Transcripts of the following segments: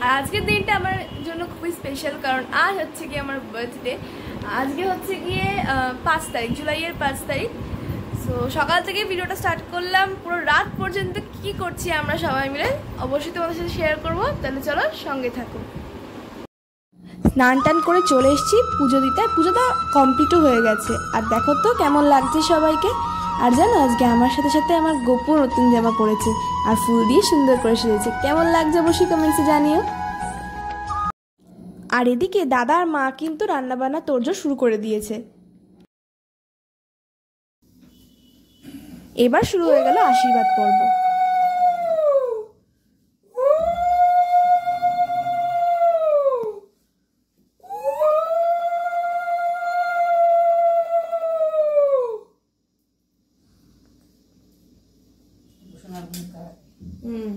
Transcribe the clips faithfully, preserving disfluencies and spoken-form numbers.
আর আজকের দিনটা আমার জন্য খুবই স্পেশাল, কারণ আজ হচ্ছে গিয়ে আমার বার্থডে। আজকে হচ্ছে গিয়ে পাঁচ তারিখ, জুলাইয়ের পাঁচ তারিখ। সো সকাল থেকে ভিডিওটা স্টার্ট করলাম, পুরো রাত পর্যন্ত কি করছি আমরা সবাই মিলে অবশ্যই তোমাদের সাথে শেয়ার করবো। তাহলে চলো সঙ্গে থাকো। স্নান টান করে চলে এসেছি পুজো দিতে, পুজোটা কমপ্লিটও হয়ে গেছে। আর দেখো তো কেমন লাগছে সবাইকে। আর জানো আজকে আমার সাথে সাথে আমার গোপু নতুন জামা পরেছে আর ফুল দিয়ে সুন্দর করে সেজেছে। কেমন লাগছে অবশ্যই কমেন্টসে জানিও। আর এদিকে দাদা আর মা কিন্তু রান্নাবান্না তোড়জোড় শুরু করে দিয়েছে। এবার শুরু হয়ে গেল আশীর্বাদ পর্ব। হুম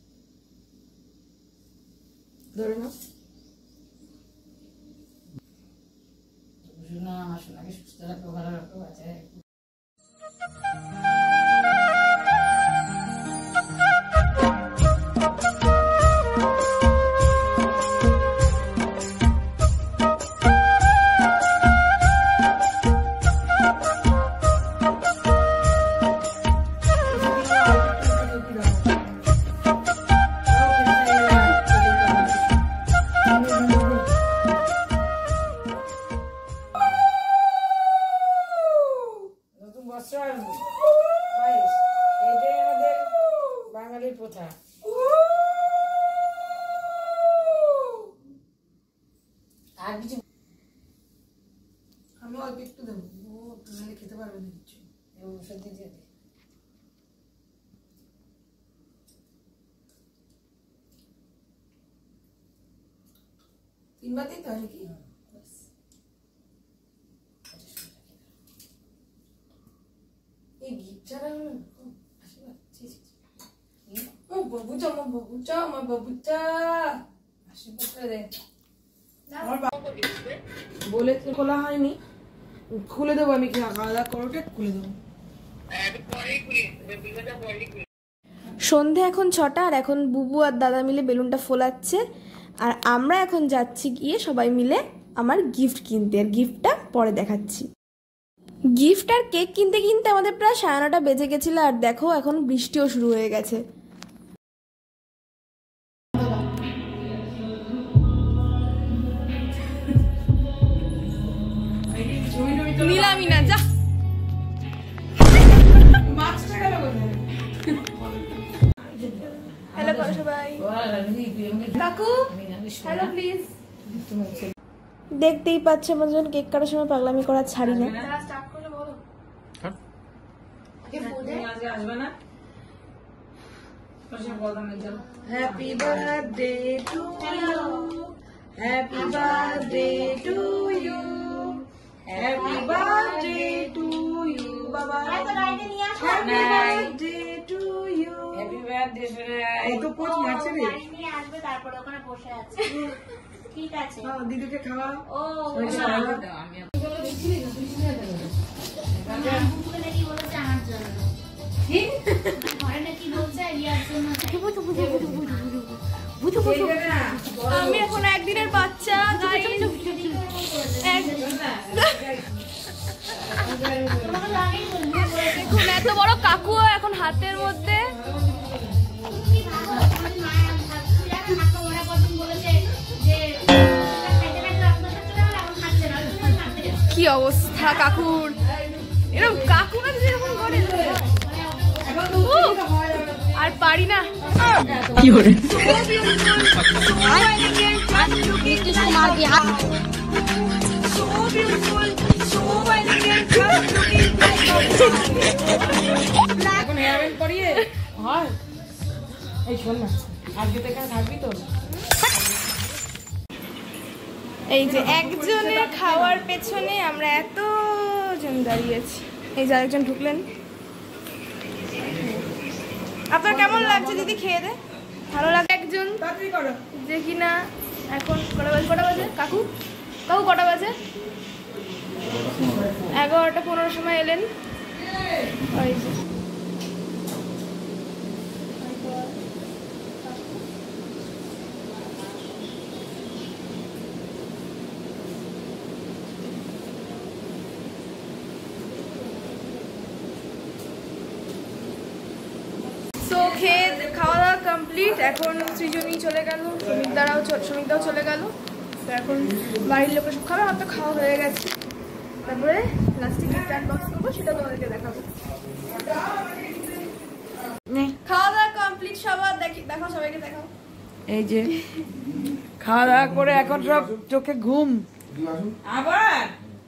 ধরে না আমার সোনাকে সুস্থ রাখো, ভালো রাখো। আছে বাঙালির প্রথা। আর কিছু আমি অল্প একটু দেবো, নাহলে খেতে পারবে না কিছু। সত্যি দিয়ে দে। তিনবার দিতে হয় নাকি? এই গিফটটা বাবুচা, আমার বাবুচা, আমার বাবুচা আশীর্বাদ করে দে। বলে খোলা হয়নি, খুলে দেবো আমি। খাওয়া দাওয়া করোটে খুলে দেবো। সন্ধে এখন ছটা, আর এখন বুবু আর দাদা মিলে বেলুনটা ফোলাচ্ছে। আর আমরা এখন যাচ্ছি গিয়ে সবাই মিলে আমার গিফট কিনতে। আর গিফটটা পরে দেখাচ্ছি। গিফট আর কেক কিনতে কিনতে আমাদের প্রায় সাড়ে নটা বেজে গেছিল। আর দেখো এখন বৃষ্টিও শুরু হয়ে গেছে। নিলামই না, যা হ্যালো করো সবাই। কাকু হ্যালো প্লিজ। দেখতেই পাচ্ছে আমার যখন কেক কাটার সময় পাগলামি করা ছাড়ি না। Happy birthday to you, happy birthday to you, happy birthday to you বাবা, happy birthday to you. Happy birthday সোনা। এই তো পোজ মারছে রে, নিয়ে আসবে তারপর ওখানে বসে আছে। ঠিক আছে হ্যাঁ, দিদিকে খাওয়া। ও আমি বলে দিচ্ছি না, তুই শুনে দে। বুঝলে নাকি বলছে আমার জন্য, কি ঘরে নাকি বলছে ইয়ার জন্য। বুঝু বুঝু বুঝু বুঝু বুঝু বুঝু না। আমি এখন একদিনের বাচ্চা, গাইস দেখুন এত বড় কাকু এখন হাতের মধ্যে। কি অবস্থা কাকুর, এরকম কাকু না যেরকম করে আর পারি না। কি করে এখন হেয়ারব্যান্ড করিয়ে হয়। এই শোন না, আজকে থেকে থাকবি তো। এই যে একজনের খাওয়ার পেছনে আমরা এতজন দাঁড়িয়েছি। এই যে আরেকজন ঢুকলেন। আপনার কেমন লাগছে দিদি খেয়ে দে? ভালো লাগে। একজন যে কিনা এখন কটা বাজে, কটা বাজে কাকু? কাকু কটা বাজে? এগারোটা পনেরো সময় এলেন। ওই যে কমপ্লিট। এখন সৃজনী চলে গেল, সুমিতদারাও সুমিতদাও চলে গেল। তো এখন বাড়ির লোকের সব খাবার আমার তো খাওয়া হয়ে গেছে। তারপরে লাস্টে গিফট আনবক্স করবো, সেটা তোমাদেরকে দেখাবো। খাওয়া দাওয়া কমপ্লিট সবার, দেখি দেখাও, সবাইকে দেখাও। এই যে খাওয়া দাওয়া করে এখন সব চোখে ঘুম আবার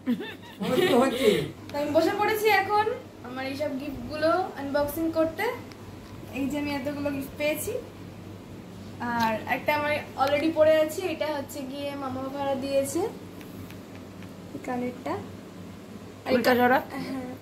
আমি বসে পড়েছি এখন আমার এইসব গিফট গুলো আনবক্সিং করতে। এই যে আমি এতগুলো গিফট পেয়েছি, আর একটা আমার অলরেডি পড়ে আছে, এটা হচ্ছে গিয়ে মামা ভাড়া দিয়েছে কানেরটা উল্টা জড়া। হ্যাঁ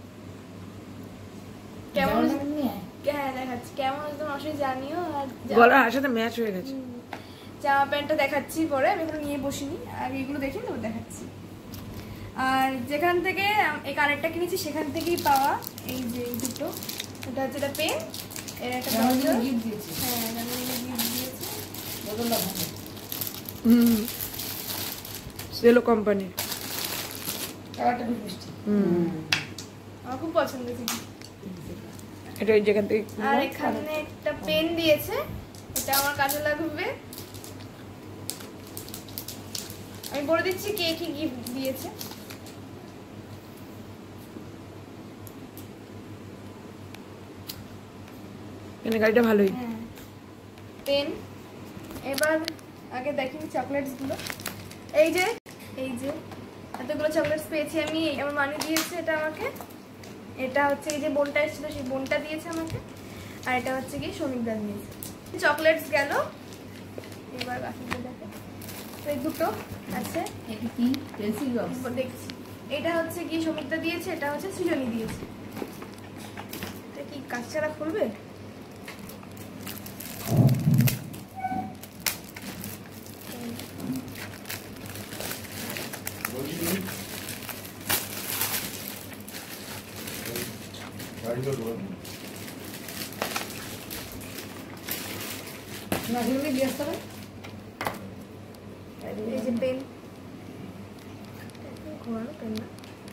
কেমন, হ্যাঁ দেখাচ্ছি কেমন হচ্ছে তোমার অবশ্যই জানিও। আর গলার সাথে ম্যাচ হয়ে গেছে। জামা প্যান্টটা দেখাচ্ছি পরে, আমি এগুলো নিয়ে বসিনি, আর এগুলো দেখি তো দেখাচ্ছি। আর যেখান থেকে এই কানেরটা কিনেছি সেখান থেকেই পাওয়া এই যে এই দুটো, এটা হচ্ছে এটা পেন, এর একটা গিফট দিয়েছে। হ্যাঁ জামাইকে গিফট দিয়েছে, বদলটা ভালো। হুম সেলো কোম্পানি, কালারটা খুব মিষ্টি। হুম আমার খুব পছন্দ হয়েছে এটা। এই যেখান থেকে আর এখানে একটা পেন দিয়েছে, এটা আমার কাজে লাগবে। আমি বলে দিচ্ছি কে কি গিফট দিয়েছে। পেনের গাড়িটা ভালোই। হ্যাঁ পেন। এবার আগে দেখিনি চকলেটস গুলো। এই যে এই যে এতগুলো চকলেটস পেয়েছি আমি, আমার মানি দিয়েছে এটা আমাকে। এটা হচ্ছে এই যে বোনটা এসেছিল সেই বোনটা দিয়েছে আমাকে, আর এটা হচ্ছে কি সমিতদা দিয়েছে। চকলেটস গেল, এবার বাকিটা দেখো। এই দুটো আছে, এটা কি পেন্সিল বক্স দেখছি। এটা হচ্ছে কি সমিতদা দিয়েছে, এটা হচ্ছে সৃজনী দিয়েছে। এটা কি কাজ ছাড়া খুলবে? এই যে পেন, ঘোরানো পেন না,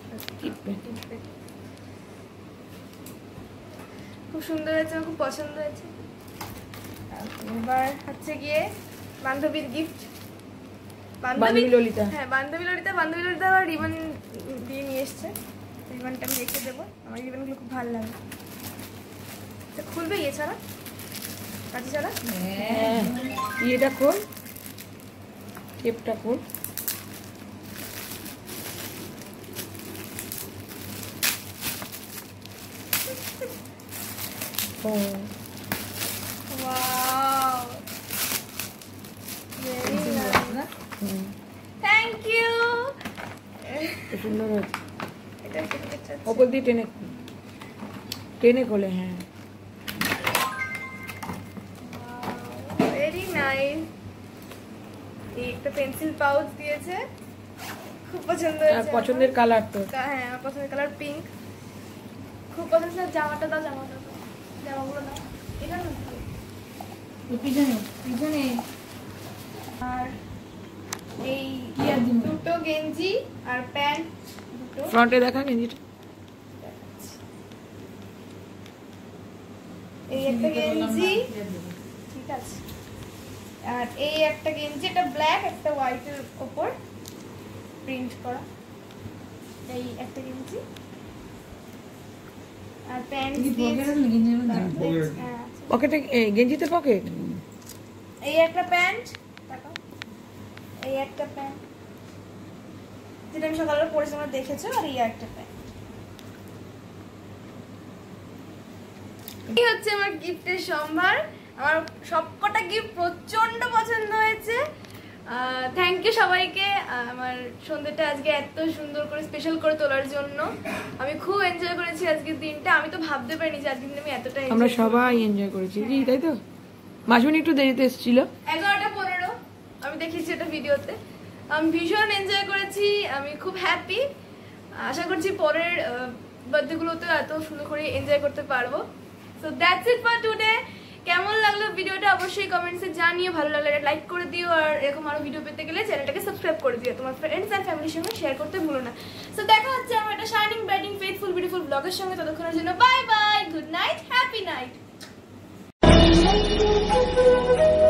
খুব সুন্দর হয়েছে, আমার খুব পছন্দ হয়েছে। এবার হচ্ছে গিয়ে বান্ধবীর গিফট, বান্ধবী ললিতা। হ্যাঁ বান্ধবী ললিতা, বান্ধবী ললিতা আবার রিবন দিয়ে নিয়ে এসছে। রিবনটা আমি রেখে দেবো, আমার রিবনগুলো খুব ভালো লাগে। এটা খুলবে ইয়ে ছাড়া, কাঁচি ছাড়া? হ্যাঁ এটা খোল, টেপটা খোল। ও wow very nice, thank you. সুন্দর হয়েছে। এটা এটা ওপর দিয়ে টেনে টেনে খোলে। হ্যাঁ ভেরি নাইস। এই একটা পেন্সিল পাউচ দিয়েছে, খুব পছন্দ হয়েছে। পছন্দের কালার তো। হ্যাঁ আমার পছন্দের কালার পিঙ্ক, খুব পছন্দ। জামাটা দাও, জামাটা দাও, জামাগুলো দাও। এটা না পিছনে পিছনে আর এই দুটো গেঞ্জি আর প্যান্ট দুটো। ফ্রন্টে দেখা গেঞ্জিটা। এই একটা গেঞ্জি, ঠিক আছে। আর এই একটা গেঞ্জি, এটা ব্ল্যাক, একটা হোয়াইটের উপর প্রিন্ট করা। এই একটা গেঞ্জি আর প্যান্ট দিয়েছে। পকেটে গেঞ্জিতে পকেট। এই একটা প্যান্ট, এই একটা প্যান্ট যেটা আমি সকালে পরেছি, তোমরা দেখেছো। আর এই একটা প্যান্ট। এই হচ্ছে আমার গিফটের সম্ভার। আমার সবকটা গিফট প্রচন্ড পছন্দ হয়েছে। থ্যাংক ইউ সবাইকে আমার সন্ধ্যেটা আজকে এত সুন্দর করে স্পেশাল করে তোলার জন্য। আমি খুব এনজয় করেছি আজকের দিনটা। আমি তো ভাবতে পারিনি যে আজকের দিন আমি এতটা আমরা সবাই এনজয় করেছি, তাই তো? মাসুনি একটু দেরিতে এসেছিল, এগারোটা পনেরো আমি দেখেছি এটা ভিডিওতে। আমি ভীষণ এনজয় করেছি, আমি খুব হ্যাপি। আশা করছি পরের বার্থডে গুলোতে এত সুন্দর করে এনজয় করতে পারবো। So that's it for today. কেমন লাগলো ভিডিওটা অবশ্যই কমেন্টসে জানিও। ভালো লাগলে লাইক করে দিও, আর এরকম আরো ভিডিও পেতে গেলে চ্যানেলটাকে সাবস্ক্রাইব করে দিও। তোমার ফ্রেন্ডস আর ফ্যামিলির সঙ্গে শেয়ার করতে ভুলো না। সো দেখা হচ্ছে আমার একটা শাইনিং ব্রাইটিং ফেথফুল বিউটিফুল ব্লগের সঙ্গে। ততক্ষণের জন্য bye bye, good night, happy night. you.